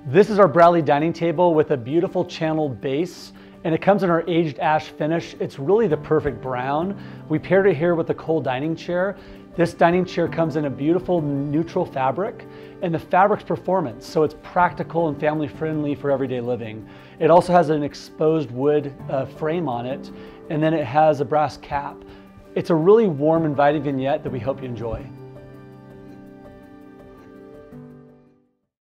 This is our Bradley dining table with a beautiful channeled base, and it comes in our aged ash finish. It's really the perfect brown. We paired it here with a coal dining chair. This dining chair comes in a beautiful neutral fabric, and the fabric's performance, so it's practical and family friendly for everyday living. It also has an exposed wood frame on it, and then it has a brass cap. It's a really warm, inviting vignette that we hope you enjoy.